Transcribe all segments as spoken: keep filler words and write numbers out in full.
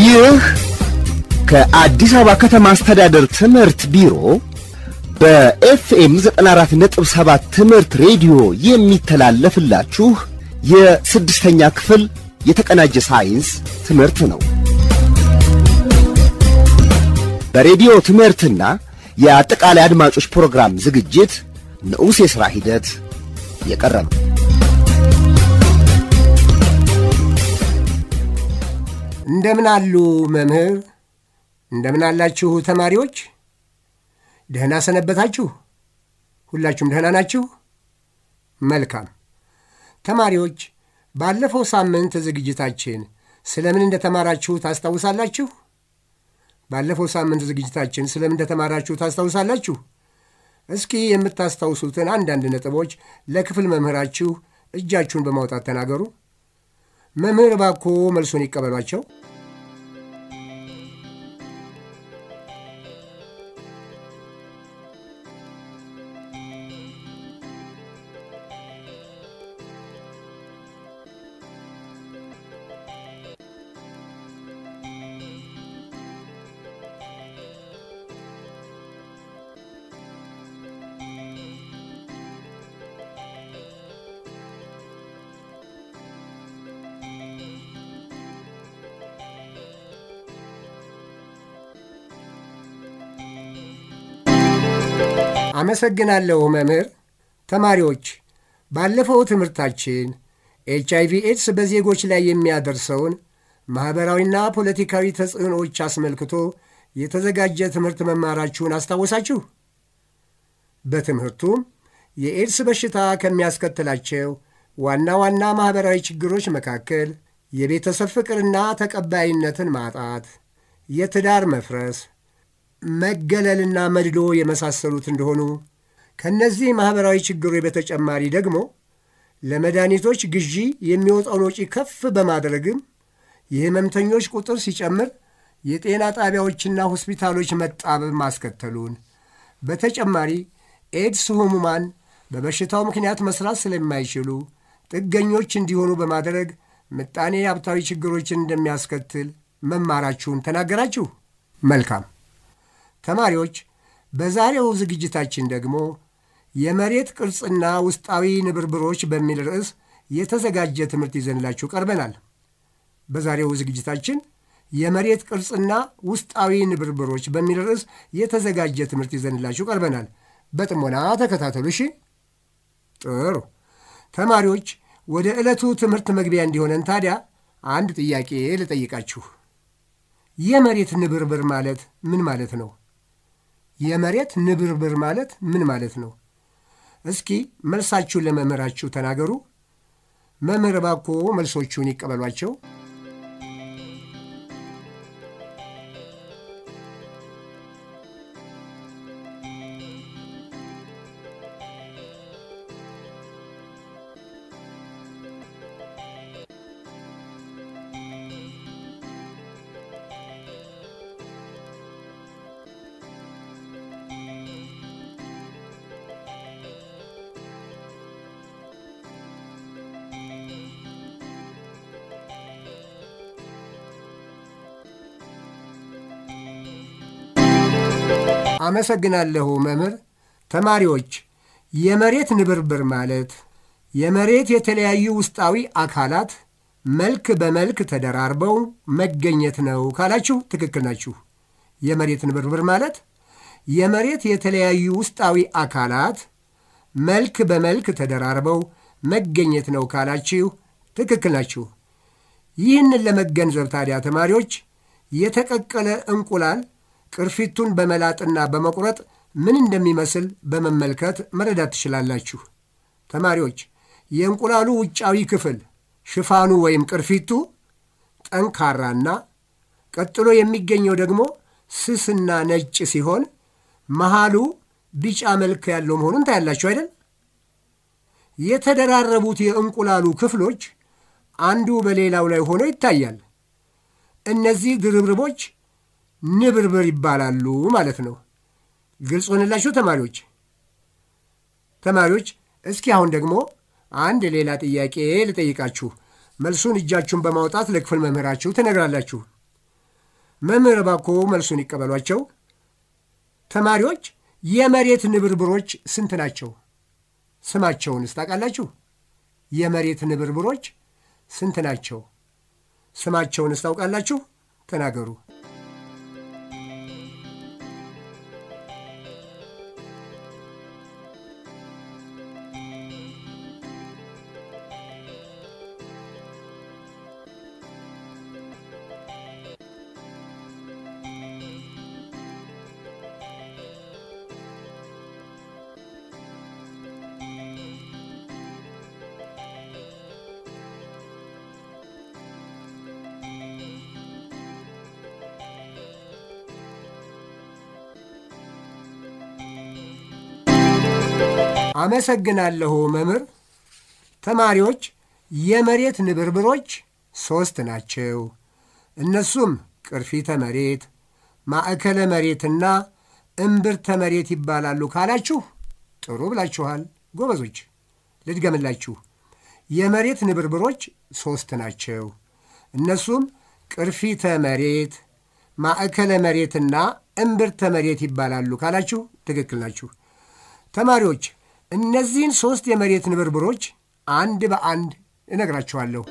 ይህ ከአዲስ አበባ ከተማ አስተዳደር ትምህርት ቢሮ በኤፍኤም ዘጠና አራት ነጥብ ሰባት ትምህርት ሬዲዮ የሚተላለፍላችሁ የስድስተኛ ክፍል የተቀናጀ ሳይንስ ትምህርት ነው። በሬዲዮ ትምህርትና የአጠቃላይ አድማጮች ፕሮግራም ዝግጅት ንዑስ የሥራ ሂደት የቀረበ እንደምን አሉ መምህር? እንደምን አላችሁ ተማሪዎች? ደህና ሰነበታችሁ? ሁላችሁም ደህና ናችሁ? መልካም ተማሪዎች፣ ባለፈው ሳምንት ዝግጅታችን ስለምን እንደተማራችሁ ታስታውሳላችሁ? ባለፈው ሳምንት ዝግጅታችን ስለምን እንደተማራችሁ ታስታውሳላችሁ? እስኪ የምታስታውሱትን አንዳንድ ነጥቦች ለክፍል መምህራችሁ እጃችሁን በማውጣት ተናገሩ። መምህር ባኮ መልሶን ይቀበሏቸው። አመሰግናለሁ መምህር። ተማሪዎች፣ ባለፈው ትምህርታችን ኤች አይ ቪ ኤድስ በዜጎች ላይ የሚያደርሰውን ማኅበራዊና ፖለቲካዊ ተጽዕኖዎች አስመልክቶ የተዘጋጀ ትምህርት መማራችሁን አስታወሳችሁ? በትምህርቱም የኤድስ በሽታ ከሚያስከትላቸው ዋና ዋና ማኅበራዊ ችግሮች መካከል የቤተሰብ ፍቅርና ተቀባይነትን ማጣት፣ የትዳር መፍረስ፣ መገለልና መድሎ የመሳሰሉት እንደሆኑ ከነዚህ ማኅበራዊ ችግሮች በተጨማሪ ደግሞ ለመድኃኒቶች ግዢ የሚወጣውን ወጪ ከፍ በማድረግም የሕመምተኞች ቁጥር ሲጨምር የጤና ጣቢያዎችና ሆስፒታሎች መጣበብ ማስከተሉን፣ በተጨማሪ ኤድስ ሕሙማን በበሽታው ምክንያት መስራት ስለማይችሉ ጥገኞች እንዲሆኑ በማድረግ ምጣኔ ሀብታዊ ችግሮችን እንደሚያስከትል መማራችሁን ተናገራችሁ። መልካም ተማሪዎች፣ በዛሬው ዝግጅታችን ደግሞ የመሬት ቅርጽና ውስጣዊ ንብርብሮች በሚል ርዕስ የተዘጋጀ ትምህርት ይዘንላችሁ ቀርበናል። በዛሬው ዝግጅታችን የመሬት ቅርጽና ውስጣዊ ንብርብሮች በሚል ርዕስ የተዘጋጀ ትምህርት ይዘንላችሁ ቀርበናል። በጥሞና ተከታተሉ። እሺ፣ ጥሩ ተማሪዎች፣ ወደ ዕለቱ ትምህርት መግቢያ እንዲሆነን ታዲያ አንድ ጥያቄ ልጠይቃችሁ። የመሬት ንብርብር ማለት ምን ማለት ነው? የመሬት ንብርብር ማለት ምን ማለት ነው? እስኪ መልሳችሁን ለመምህራችሁ ተናገሩ። መምህር ባኮ መልሶቹን ይቀበሏቸው። አመሰግናለሁ መምህር። ተማሪዎች፣ የመሬት ንብርብር ማለት የመሬት የተለያዩ ውስጣዊ አካላት መልክ በመልክ ተደራርበው መገኘት ነው ካላችሁ ትክክል ናችሁ። የመሬት ንብርብር ማለት የመሬት የተለያዩ ውስጣዊ አካላት መልክ በመልክ ተደራርበው መገኘት ነው ካላችሁ ትክክል ናችሁ። ይህንን ለመገንዘብ ታዲያ ተማሪዎች የተቀቀለ እንቁላል ቅርፊቱን በመላጥና በመቁረጥ ምን እንደሚመስል በመመልከት መረዳት ትችላላችሁ። ተማሪዎች፣ የእንቁላሉ ውጫዊ ክፍል ሽፋኑ ወይም ቅርፊቱ ጠንካራና ቀጥሎ የሚገኘው ደግሞ ስስና ነጭ ሲሆን መሃሉ ቢጫ መልክ ያለው መሆኑን ታያላችሁ አይደል? የተደራረቡት የእንቁላሉ ክፍሎች አንዱ በሌላው ላይ ሆኖ ይታያል። እነዚህ ድርብርቦች ንብርብር ይባላሉ ማለት ነው። ግልጽ ሆነላችሁ ተማሪዎች? ተማሪዎች፣ እስኪ አሁን ደግሞ አንድ ሌላ ጥያቄ ልጠይቃችሁ። መልሱን እጃችሁን በማውጣት ለክፍል መምህራችሁ ትነግራላችሁ። መምህር እባክዎ መልሱን ይቀበሏቸው። ተማሪዎች የመሬት ንብርብሮች ስንት ናቸው? ስማቸውንስ ታውቃላችሁ? የመሬት ንብርብሮች ስንት ናቸው? ስማቸውንስ ታውቃላችሁ? ተናገሩ። አመሰግናለሁ መምህር። ተማሪዎች የመሬት ንብርብሮች ሦስት ናቸው። እነሱም ቅርፊተ መሬት፣ ማዕከለ መሬትና እምብርተ መሬት ይባላሉ ካላችሁ ጥሩ ብላችኋል ጎበዞች። ልድገምላችሁ። የመሬት ንብርብሮች ሦስት ናቸው። እነሱም ቅርፊተ መሬት፣ ማዕከለ መሬትና እምብርተ መሬት ይባላሉ ካላችሁ ትክክል ናችሁ። ተማሪዎች እነዚህን ሦስት የመሬት ንብርብሮች አንድ በአንድ እነግራችኋለሁ።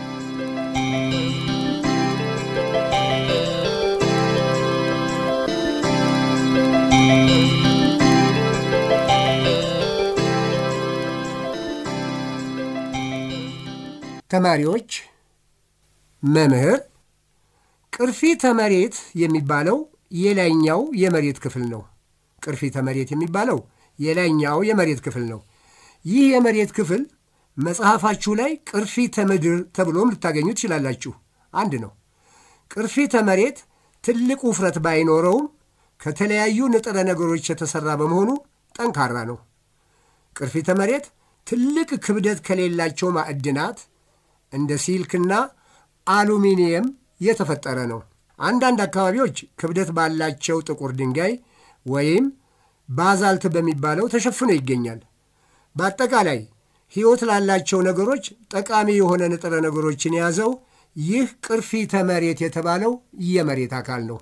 ተማሪዎች መምህር ቅርፊተ መሬት የሚባለው የላይኛው የመሬት ክፍል ነው። ቅርፊተ መሬት የሚባለው የላይኛው የመሬት ክፍል ነው። ይህ የመሬት ክፍል መጽሐፋችሁ ላይ ቅርፊተ ምድር ተብሎም ልታገኙ ትችላላችሁ። አንድ ነው። ቅርፊተ መሬት ትልቅ ውፍረት ባይኖረውም ከተለያዩ ንጥረ ነገሮች የተሠራ በመሆኑ ጠንካራ ነው። ቅርፊተ መሬት ትልቅ ክብደት ከሌላቸው ማዕድናት እንደ ሲልክና አሉሚኒየም የተፈጠረ ነው። አንዳንድ አካባቢዎች ክብደት ባላቸው ጥቁር ድንጋይ ወይም ባዛልት በሚባለው ተሸፍኖ ይገኛል። በአጠቃላይ ሕይወት ላላቸው ነገሮች ጠቃሚ የሆነ ንጥረ ነገሮችን የያዘው ይህ ቅርፊተ መሬት የተባለው የመሬት አካል ነው።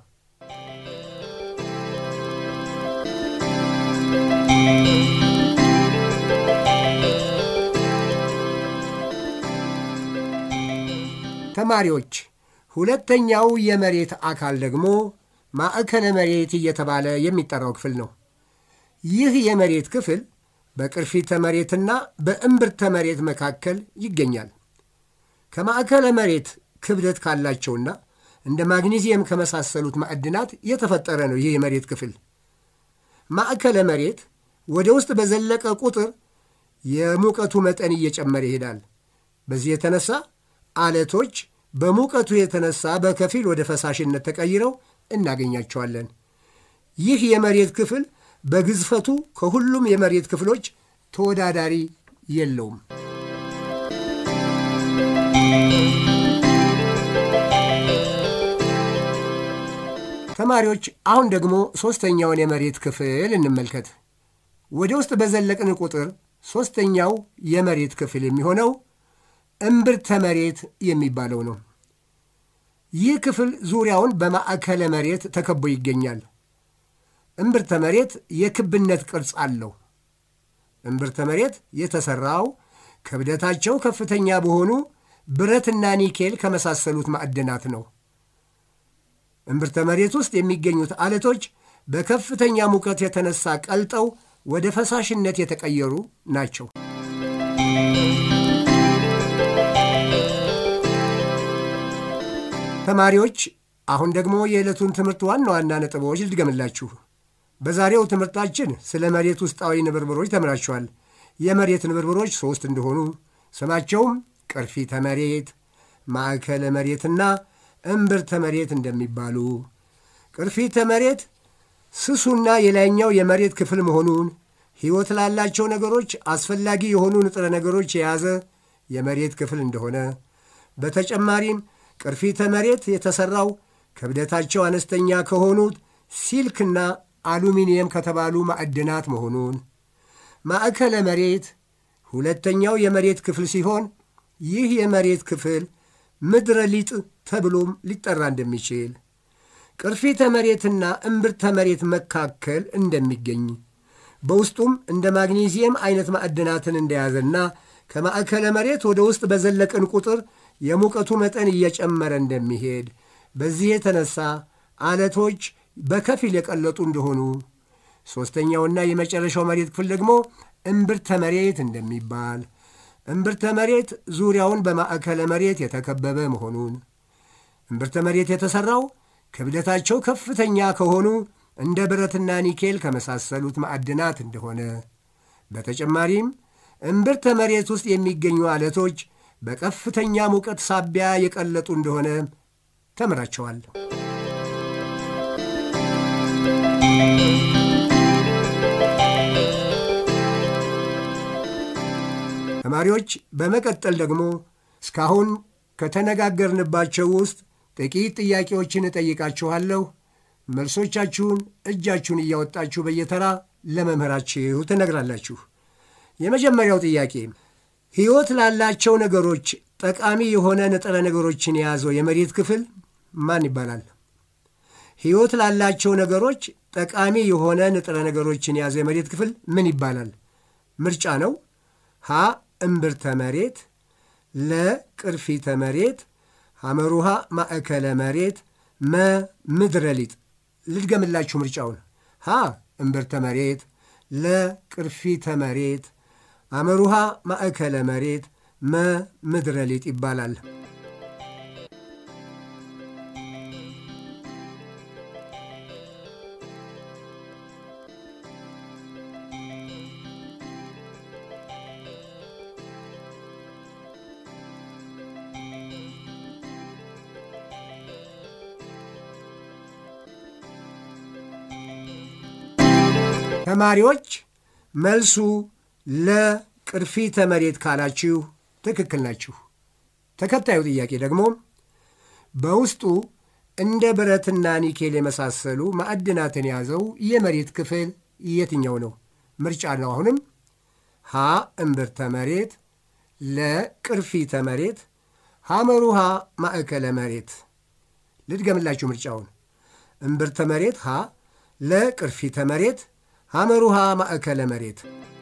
ተማሪዎች ሁለተኛው የመሬት አካል ደግሞ ማዕከለ መሬት እየተባለ የሚጠራው ክፍል ነው። ይህ የመሬት ክፍል በቅርፊተ መሬትና በእምብርተ መሬት መካከል ይገኛል። ከማዕከለ መሬት ክብደት ካላቸውና እንደ ማግኒዚየም ከመሳሰሉት ማዕድናት የተፈጠረ ነው። ይህ የመሬት ክፍል ማዕከለ መሬት ወደ ውስጥ በዘለቀ ቁጥር የሙቀቱ መጠን እየጨመረ ይሄዳል። በዚህ የተነሳ አለቶች በሙቀቱ የተነሳ በከፊል ወደ ፈሳሽነት ተቀይረው እናገኛቸዋለን። ይህ የመሬት ክፍል በግዝፈቱ ከሁሉም የመሬት ክፍሎች ተወዳዳሪ የለውም። ተማሪዎች አሁን ደግሞ ሦስተኛውን የመሬት ክፍል እንመልከት። ወደ ውስጥ በዘለቅን ቁጥር ሦስተኛው የመሬት ክፍል የሚሆነው እምብርተ መሬት የሚባለው ነው። ይህ ክፍል ዙሪያውን በማዕከለ መሬት ተከቦ ይገኛል። እምብርተ መሬት የክብነት ቅርጽ አለው። እምብርተ መሬት የተሠራው ክብደታቸው ከፍተኛ በሆኑ ብረትና ኒኬል ከመሳሰሉት ማዕድናት ነው። እምብርተ መሬት ውስጥ የሚገኙት አለቶች በከፍተኛ ሙቀት የተነሳ ቀልጠው ወደ ፈሳሽነት የተቀየሩ ናቸው። ተማሪዎች አሁን ደግሞ የዕለቱን ትምህርት ዋና ዋና ነጥቦች ልድገምላችሁ። በዛሬው ትምህርታችን ስለ መሬት ውስጣዊ ንብርብሮች ተምራችኋል። የመሬት ንብርብሮች ሦስት እንደሆኑ ስማቸውም ቅርፊተ መሬት፣ ማዕከለ መሬትና እምብርተ መሬት እንደሚባሉ፣ ቅርፊተ መሬት ስሱና የላይኛው የመሬት ክፍል መሆኑን፣ ሕይወት ላላቸው ነገሮች አስፈላጊ የሆኑ ንጥረ ነገሮች የያዘ የመሬት ክፍል እንደሆነ፣ በተጨማሪም ቅርፊተ መሬት የተሠራው ክብደታቸው አነስተኛ ከሆኑት ሲልክና አሉሚኒየም ከተባሉ ማዕድናት መሆኑን፣ ማዕከለ መሬት ሁለተኛው የመሬት ክፍል ሲሆን ይህ የመሬት ክፍል ምድረ ሊጥ ተብሎም ሊጠራ እንደሚችል፣ ቅርፊተ መሬትና እምብርተ መሬት መካከል እንደሚገኝ በውስጡም እንደ ማግኔዚየም አይነት ማዕድናትን እንደያዘና ከማዕከለ መሬት ወደ ውስጥ በዘለቅን ቁጥር የሙቀቱ መጠን እየጨመረ እንደሚሄድ በዚህ የተነሳ አለቶች በከፊል የቀለጡ እንደሆኑ፣ ሦስተኛውና የመጨረሻው መሬት ክፍል ደግሞ እምብርተ መሬት እንደሚባል፣ እምብርተ መሬት ዙሪያውን በማዕከለ መሬት የተከበበ መሆኑን፣ እምብርተ መሬት የተሠራው ክብደታቸው ከፍተኛ ከሆኑ እንደ ብረትና ኒኬል ከመሳሰሉት ማዕድናት እንደሆነ፣ በተጨማሪም እምብርተ መሬት ውስጥ የሚገኙ አለቶች በከፍተኛ ሙቀት ሳቢያ የቀለጡ እንደሆነ ተምራቸዋል። ተማሪዎች በመቀጠል ደግሞ እስካሁን ከተነጋገርንባቸው ውስጥ ጥቂት ጥያቄዎችን እጠይቃችኋለሁ። መልሶቻችሁን እጃችሁን እያወጣችሁ በየተራ ለመምህራችሁ ትነግራላችሁ። የመጀመሪያው ጥያቄ ሕይወት ላላቸው ነገሮች ጠቃሚ የሆነ ንጥረ ነገሮችን የያዘው የመሬት ክፍል ማን ይባላል? ሕይወት ላላቸው ነገሮች ጠቃሚ የሆነ ንጥረ ነገሮችን የያዘው የመሬት ክፍል ምን ይባላል? ምርጫ ነው። ሀ እምብርተ መሬት፣ ለ ቅርፊተ መሬት፣ ሐመሩሃ ማዕከለ መሬት፣ መ ምድረ ሊጥ። ልድገምላችሁ ምርጫውን። ሀ እምብርተ መሬት፣ ለ ቅርፊተ መሬት፣ ሐመሩሃ ማዕከለ መሬት፣ መ ምድረ ሊጥ ይባላል። ተማሪዎች መልሱ ለቅርፊተ መሬት ካላችሁ ትክክል ናችሁ። ተከታዩ ጥያቄ ደግሞ በውስጡ እንደ ብረትና ኒኬል የመሳሰሉ ማዕድናትን የያዘው የመሬት ክፍል የትኛው ነው? ምርጫ ነው። አሁንም ሀ እምብርተ መሬት፣ ለ ቅርፊተ መሬት፣ ሐመሩሃ ማዕከለ መሬት። ልድገምላችሁ ምርጫውን። እምብርተ መሬት ሀ፣ ለ ቅርፊተ መሬት፣ ሐመሩሃ ማዕከለ መሬት።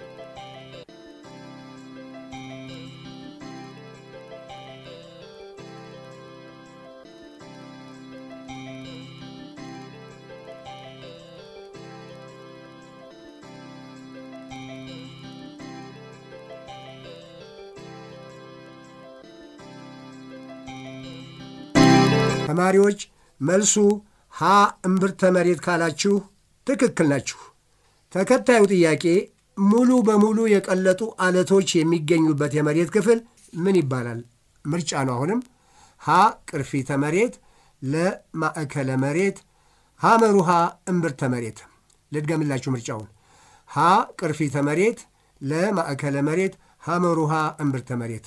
ተማሪዎች መልሱ ሀ እምብርተ መሬት ካላችሁ ትክክል ናችሁ። ተከታዩ ጥያቄ ሙሉ በሙሉ የቀለጡ አለቶች የሚገኙበት የመሬት ክፍል ምን ይባላል? ምርጫ ነው። አሁንም ሀ ቅርፊተ መሬት፣ ለ ማዕከለ መሬት፣ ሐመሩሃ እምብርተ መሬት። ልድገምላችሁ ምርጫውን። ሀ ቅርፊተ መሬት፣ ለ ማዕከለ መሬት፣ ሐመሩሃ እምብርተ መሬት።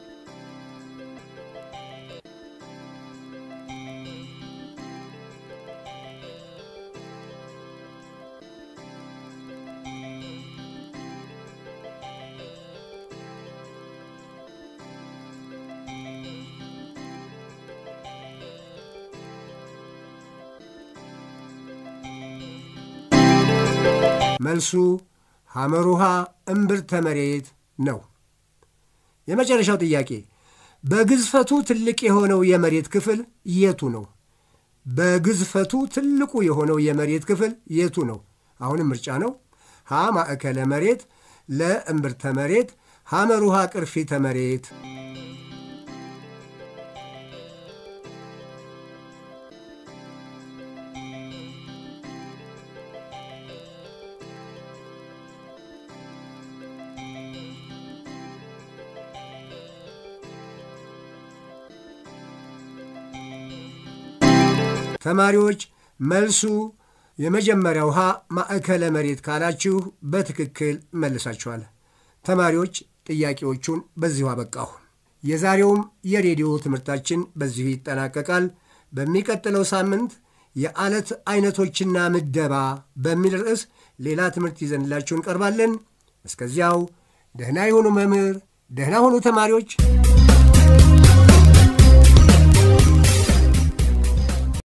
መልሱ ሐመሩሃ እምብርተ መሬት ነው። የመጨረሻው ጥያቄ በግዝፈቱ ትልቅ የሆነው የመሬት ክፍል የቱ ነው? በግዝፈቱ ትልቁ የሆነው የመሬት ክፍል የቱ ነው? አሁንም ምርጫ ነው። ሀ ማዕከለ መሬት፣ ለ እምብርተ መሬት፣ ሐመሩሃ ቅርፊተ መሬት። ተማሪዎች መልሱ የመጀመሪያው ሀ ማዕከለ መሬት ካላችሁ በትክክል መልሳችኋል። ተማሪዎች ጥያቄዎቹን በዚሁ አበቃሁ። የዛሬውም የሬዲዮ ትምህርታችን በዚሁ ይጠናቀቃል። በሚቀጥለው ሳምንት የአለት አይነቶችና ምደባ በሚል ርዕስ ሌላ ትምህርት ይዘንላችሁ እንቀርባለን። እስከዚያው ደህና ይሁኑ መምህር፣ ደህና ሁኑ ተማሪዎች።